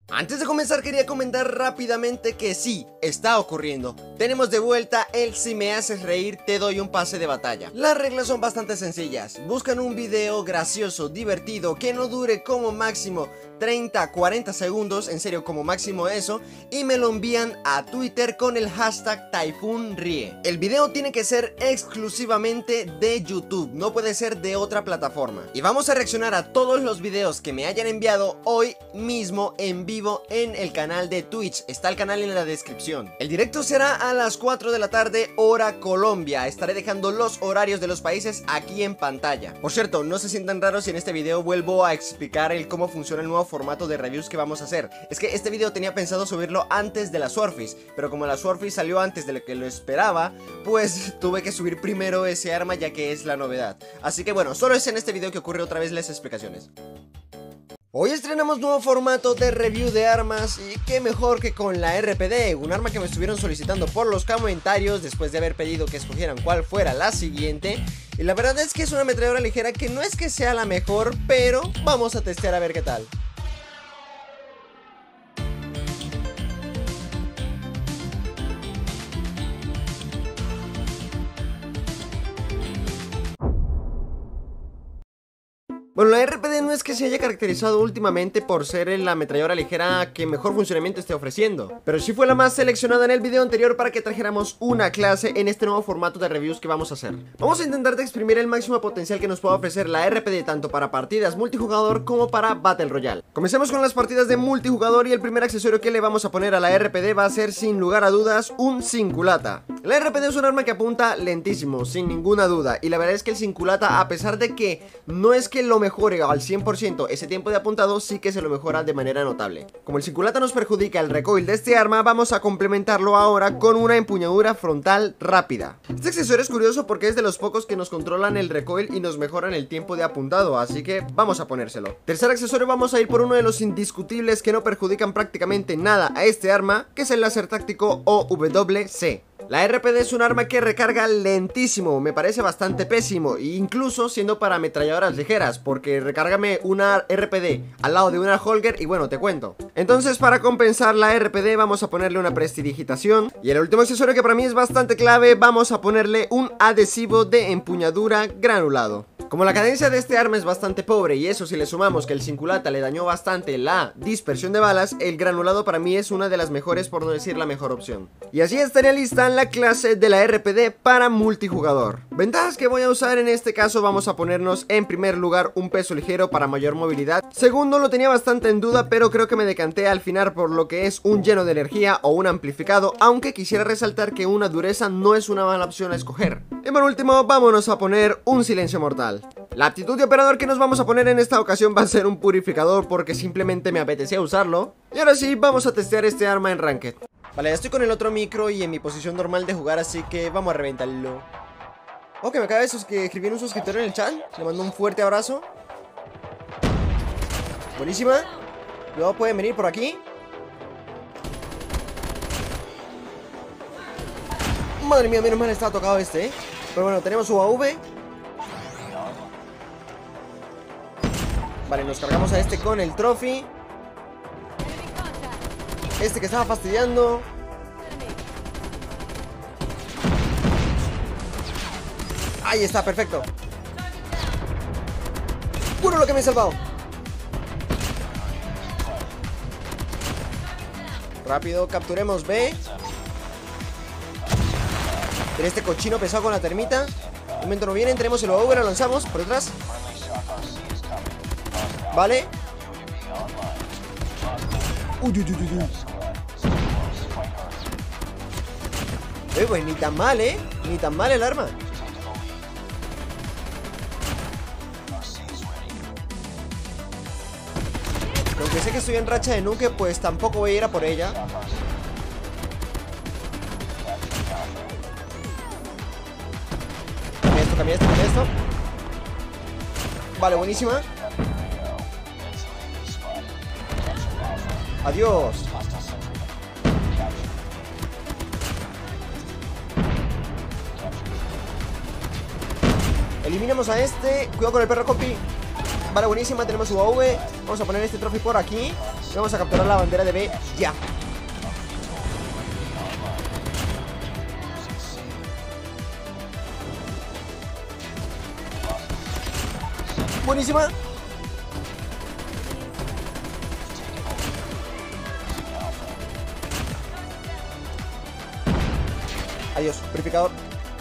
Antes de comenzar quería comentar rápidamente que sí, está ocurriendo. Tenemos de vuelta el si me haces reír te doy un pase de batalla. Las reglas son bastante sencillas. Buscan un video gracioso, divertido, que no dure como máximo 30-40 segundos, en serio como máximo eso, y me lo envían a Twitter con el hashtag TyphoonRie. El video tiene que ser exclusivamente de YouTube, no puede ser de otra plataforma. Y vamos a reaccionar a todos los videos que me hayan enviado hoy mismo en vivo en el canal de Twitch. Está el canal en la descripción. El directo será a las 4 de la tarde hora Colombia. Estaré dejando los horarios de los países aquí en pantalla. Por cierto, no se sientan raros si en este video vuelvo a explicar el cómo funciona el nuevo formato de reviews que vamos a hacer. Es que este video tenía pensado subirlo antes de la Swordfish, pero como la Swordfish salió antes de lo que lo esperaba, pues tuve que subir primero ese arma ya que es la novedad. Así que bueno, solo es en este video que ocurre otra vez las explicaciones. Hoy estrenamos nuevo formato de review de armas y qué mejor que con la RPD, un arma que me estuvieron solicitando por los comentarios después de haber pedido que escogieran cuál fuera la siguiente. Y la verdad es que es una ametralladora ligera que no es que sea la mejor, pero vamos a testear a ver qué tal. Bueno, la RPD no es que se haya caracterizado últimamente por ser la ametralladora ligera que mejor funcionamiento esté ofreciendo, pero sí fue la más seleccionada en el video anterior para que trajéramos una clase en este nuevo formato de reviews que vamos a hacer. Vamos a intentar de exprimir el máximo potencial que nos pueda ofrecer la RPD tanto para partidas multijugador como para Battle Royale. Comencemos con las partidas de multijugador y el primer accesorio que le vamos a poner a la RPD va a ser sin lugar a dudas un Cinculata. La RPD es un arma que apunta lentísimo, sin ninguna duda, y la verdad es que el Cinculata, a pesar de que no es que lo mejore al 100%, ese tiempo de apuntado sí que se lo mejora de manera notable. Como el Cinculata nos perjudica el recoil de este arma, vamos a complementarlo ahora con una empuñadura frontal rápida. Este accesorio es curioso porque es de los pocos que nos controlan el recoil y nos mejoran el tiempo de apuntado, así que vamos a ponérselo. Tercer accesorio, vamos a ir por uno de los indiscutibles que no perjudican prácticamente nada a este arma, que es el láser táctico OWC. La RPD es un arma que recarga lentísimo, me parece bastante pésimo, incluso siendo para ametralladoras ligeras, porque recárgame una RPD al lado de una Holger y bueno, te cuento. Entonces, para compensar la RPD vamos a ponerle una prestidigitación, y el último accesorio que para mí es bastante clave, vamos a ponerle un adhesivo de empuñadura granulado. Como la cadencia de este arma es bastante pobre, y eso si le sumamos que el Cinculata le dañó bastante la dispersión de balas, el granulado para mí es una de las mejores, por no decir la mejor opción. Y así estaría lista la clase de la RPD para multijugador. Ventajas que voy a usar en este caso, vamos a ponernos en primer lugar un peso ligero para mayor movilidad. Segundo, lo tenía bastante en duda, pero creo que me decanté al final por lo que es un lleno de energía o un amplificado, aunque quisiera resaltar que una dureza no es una mala opción a escoger. Y por último, vámonos a poner un silencio mortal. La aptitud de operador que nos vamos a poner en esta ocasión va a ser un purificador porque simplemente me apetecía usarlo. Y ahora sí, vamos a testear este arma en Ranked. Vale, ya estoy con el otro micro y en mi posición normal de jugar, así que vamos a reventarlo. Ok, me acaba de escribir un suscriptor en el chat. Le mando un fuerte abrazo. Buenísima. Luego pueden venir por aquí. Madre mía, menos mal estaba tocado este, Pero bueno, tenemos su AV. Vale, nos cargamos a este con el trophy. Este que estaba fastidiando. Ahí está, perfecto. Puro lo que me he salvado. Rápido, capturemos B. Pero este cochino pesado con la termita. Un momento no vienen, tenemos el over, lo lanzamos por detrás. Vale. Uy, uy, uy, uy. Pues ni tan mal, ni tan mal el arma. Aunque sé que estoy en racha de nuke, pues tampoco voy a ir a por ella. Cambia esto, cambia esto. Vale, buenísima. Adiós. Eliminamos a este. Cuidado con el perro, compi. Vale, buenísima, tenemos su AV. Vamos a poner este trofeo por aquí. Vamos a capturar la bandera de B ya. Buenísima. Adiós, purificador.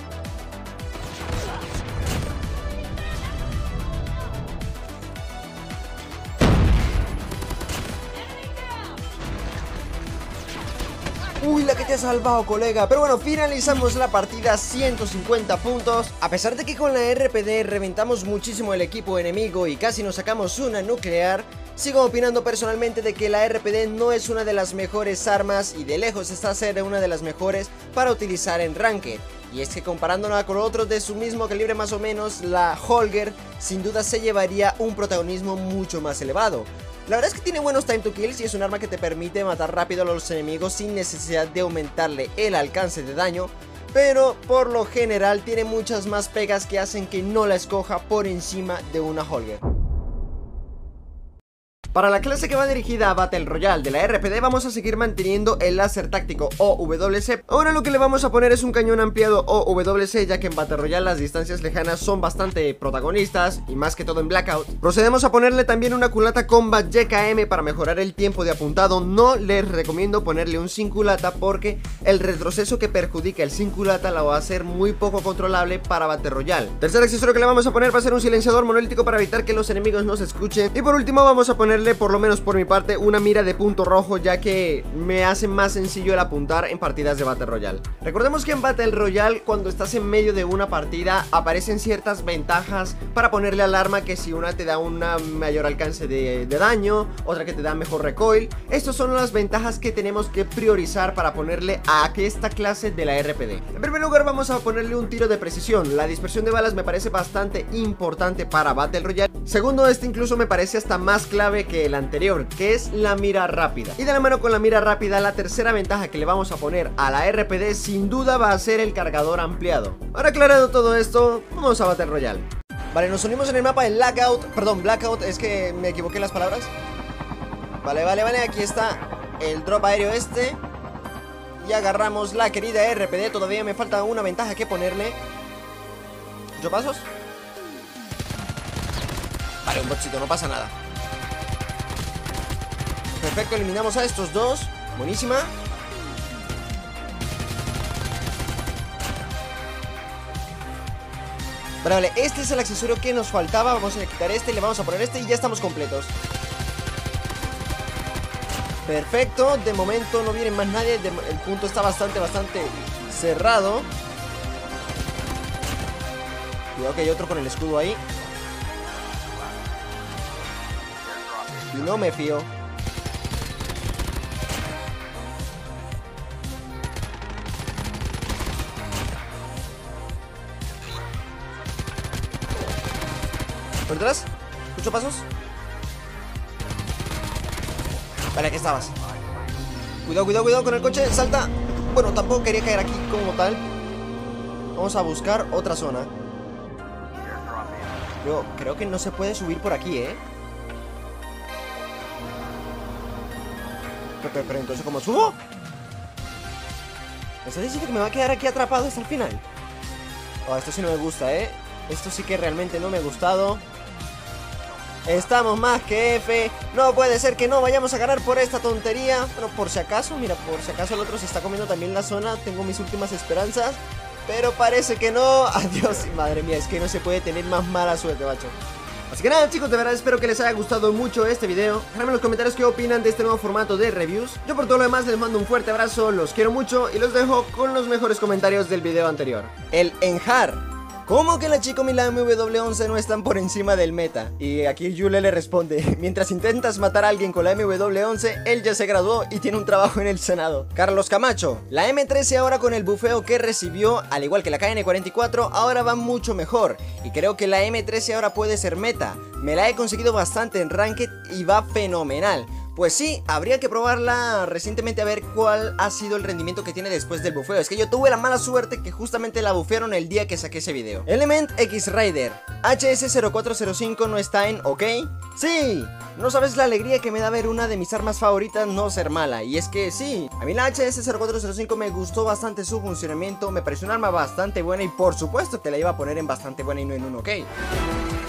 Uy, la que te ha salvado, colega. Pero bueno, finalizamos la partida, 150 puntos. A pesar de que con la RPD reventamos muchísimo el equipo enemigo y casi nos sacamos una nuclear, sigo opinando personalmente de que la RPD no es una de las mejores armas y de lejos está a ser una de las mejores para utilizar en Ranked. Y es que comparándola con otros de su mismo calibre más o menos, la Holger sin duda se llevaría un protagonismo mucho más elevado. La verdad es que tiene buenos time to kills y es un arma que te permite matar rápido a los enemigos sin necesidad de aumentarle el alcance de daño, pero por lo general tiene muchas más pegas que hacen que no la escoja por encima de una Holger. Para la clase que va dirigida a Battle Royale de la RPD vamos a seguir manteniendo el láser táctico OWC. Ahora lo que le vamos a poner es un cañón ampliado OWC, ya que en Battle Royale las distancias lejanas son bastante protagonistas y más que todo en Blackout. Procedemos a ponerle también una culata Combat YKM para mejorar el tiempo de apuntado. No les recomiendo ponerle un sin culata porque el retroceso que perjudica el sin culata la va a hacer muy poco controlable para Battle Royale. Tercer accesorio que le vamos a poner va a ser un silenciador monolítico para evitar que los enemigos nos escuchen. Y por último vamos a ponerle, por lo menos por mi parte, una mira de punto rojo, ya que me hace más sencillo el apuntar en partidas de Battle Royale. Recordemos que en Battle Royale, cuando estás en medio de una partida, aparecen ciertas ventajas para ponerle al arma, que si una te da un mayor alcance de daño, otra que te da mejor recoil. Estas son las ventajas que tenemos que priorizar para ponerle a esta clase de la RPD. En primer lugar vamos a ponerle un tiro de precisión. La dispersión de balas me parece bastante importante para Battle Royale. Segundo, este incluso me parece hasta más clave que el anterior, que es la mira rápida. Y de la mano con la mira rápida, la tercera ventaja que le vamos a poner a la RPD sin duda va a ser el cargador ampliado. Ahora aclarado todo esto, vamos a Battle Royale. Vale, nos unimos en el mapa de Blackout, es que me equivoqué en las palabras. Vale, aquí está el drop aéreo este. Y agarramos la querida RPD, todavía me falta una ventaja que ponerle. 8 pasos. Vale, un botcito, no pasa nada. Perfecto, eliminamos a estos dos. Buenísima. Vale, este es el accesorio que nos faltaba. Vamos a quitar este, le vamos a poner este y ya estamos completos. Perfecto, de momento no viene más nadie. El punto está bastante cerrado. Cuidado que hay otro con el escudo ahí. Y no me fío. ¿Por detrás? 8 pasos. Vale, aquí estabas. Cuidado con el coche, salta. Bueno, tampoco quería caer aquí como tal. Vamos a buscar otra zona. Yo creo que no se puede subir por aquí, ¿eh? Pero entonces, ¿cómo subo? ¿Me estás diciendo que me va a quedar aquí atrapado hasta el final? Oh, esto sí no me gusta, ¿eh? Esto sí que realmente no me ha gustado. Estamos más que F. No puede ser que no vayamos a ganar por esta tontería. Pero por si acaso, mira, por si acaso el otro se está comiendo también la zona. Tengo mis últimas esperanzas, pero parece que no. Adiós, madre mía, es que no se puede tener más mala suerte, macho. Así que nada, chicos, de verdad espero que les haya gustado mucho este video. Déjame en los comentarios qué opinan de este nuevo formato de reviews. Yo por todo lo demás les mando un fuerte abrazo, los quiero mucho y los dejo con los mejores comentarios del video anterior. El Enjar: ¿cómo que la Chicom y la MW11 no están por encima del meta? Y aquí Yule le responde: mientras intentas matar a alguien con la MW11, él ya se graduó y tiene un trabajo en el Senado. Carlos Camacho: la M13 ahora con el bufeo que recibió, al igual que la KN44, ahora va mucho mejor. Y creo que la M13 ahora puede ser meta. Me la he conseguido bastante en Ranked y va fenomenal. Pues sí, habría que probarla recientemente a ver cuál ha sido el rendimiento que tiene después del bufeo. Es que yo tuve la mala suerte que justamente la bufearon el día que saqué ese video. Element X-Rider HS0405 no está en OK. Sí, no sabes la alegría que me da ver una de mis armas favoritas no ser mala. Y es que sí, a mí la HS0405 me gustó bastante su funcionamiento, me pareció un arma bastante buena y por supuesto que la iba a poner en bastante buena y no en un OK.